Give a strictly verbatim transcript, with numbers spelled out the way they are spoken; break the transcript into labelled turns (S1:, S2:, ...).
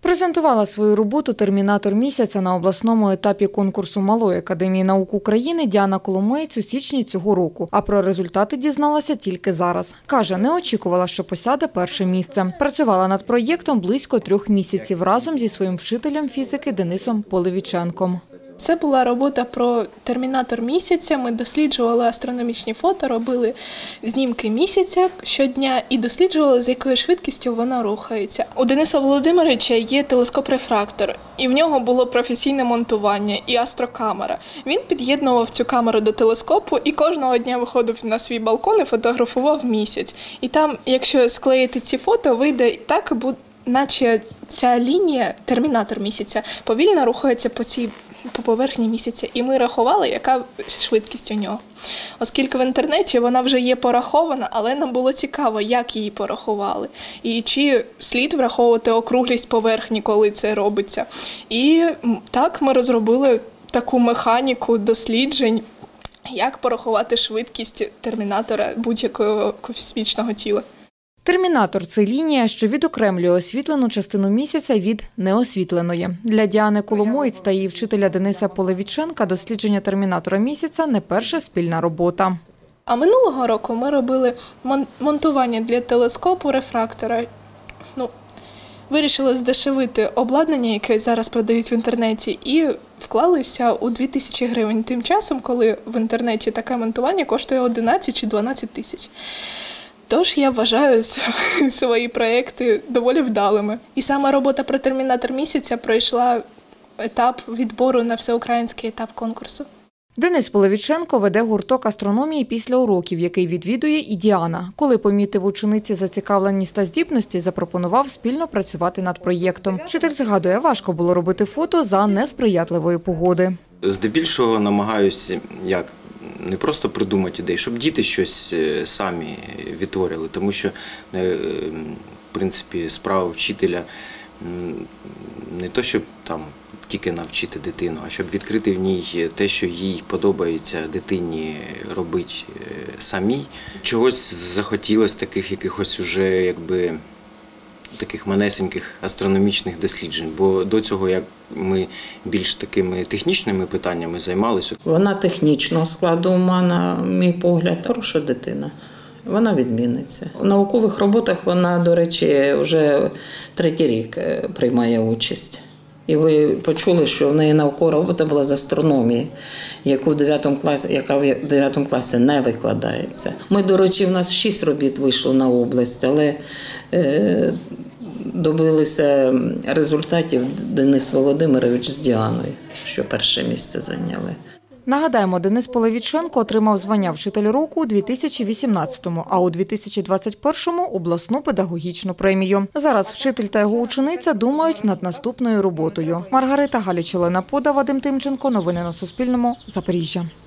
S1: Презентувала свою роботу «Термінатор місяця» на обласному етапі конкурсу Малої академії наук України Діана Коломиєць у січні цього року. А про результати дізналася тільки зараз. Каже, не очікувала, що посяде перше місце. Працювала над проєктом близько трьох місяців разом зі своїм вчителем фізики Денисом Полевіченком.
S2: Це була робота про термінатор місяця. Ми досліджували астрономічні фото, робили знімки місяця щодня і досліджували, з якою швидкістю вона рухається. У Дениса Володимировича є телескоп-рефрактор, і в нього було професійне монтування і астрокамера. Він під'єднував цю камеру до телескопу і кожного дня виходив на свій балкон і фотографував місяць. І там, якщо склеїти ці фото, вийде так, наче ця лінія, термінатор місяця, повільно рухається по цій по поверхні місяця, і ми рахували, яка швидкість у нього. Оскільки в інтернеті вона вже є порахована, але нам було цікаво, як її порахували. І чи слід враховувати округлість поверхні, коли це робиться. І так ми розробили таку механіку досліджень, як порахувати швидкість термінатора будь-якого космічного тіла.
S1: Термінатор – це лінія, що відокремлює освітлену частину місяця від неосвітленої. Для Діани Коломиєць та її вчителя Дениса Полевіченка дослідження термінатора місяця – не перша спільна робота.
S2: А минулого року ми робили монтування для телескопу рефрактора. Ну, вирішили здешевити обладнання, яке зараз продають в інтернеті, і вклалися у дві тисячі гривень. Тим часом, коли в інтернеті таке монтування коштує одинадцять чи дванадцять тисяч. Тож я вважаю свої проєкти доволі вдалими. І саме робота про термінатор місяця пройшла етап відбору на всеукраїнський етап конкурсу.
S1: Денис Полевіченко веде гурток астрономії після уроків, який відвідує і Діана. Коли помітив учениці зацікавленість та здібності, запропонував спільно працювати над проєктом. Вчитель згадує, важко було робити фото за несприятливої погоди.
S3: Здебільшого намагаюся, як не просто придумати ідеї, щоб діти щось самі відтворили, тому що, в принципі, справа вчителя не то, щоб там тільки навчити дитину, а щоб відкрити в ній те, що їй подобається дитині робити самій. Чогось захотілося таких якихось уже, якби, таких манесеньких астрономічних досліджень, бо до цього як ми більш такими технічними питаннями займалися.
S4: Вона технічного складу ума, на мій погляд, хороша дитина. Вона відмінниця. У наукових роботах вона, до речі, вже третій рік приймає участь. І ви почули, що в неї наукова робота була з астрономії, яку в дев'ятому класі, яка в дев'ятому класі не викладається. Ми, до речі, в нас шість робіт вийшло на область, але е, добилися результатів Денис Володимирович з Діаною, що перше місце зайняли.
S1: Нагадаємо, Денис Полевіченко отримав звання «Вчитель року» у дві тисячі вісімнадцятому, а у дві тисячі двадцять першому – обласну педагогічну премію. Зараз вчитель та його учениця думають над наступною роботою. Маргарита Галіч, Олена Пода, Вадим Тимченко. Новини на Суспільному. Запоріжжя.